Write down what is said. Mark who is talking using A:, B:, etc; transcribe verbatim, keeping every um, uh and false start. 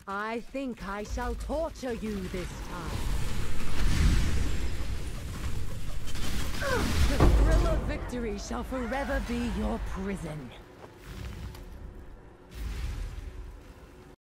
A: I think I shall torture you this time. The thrill of victory shall forever be your prison.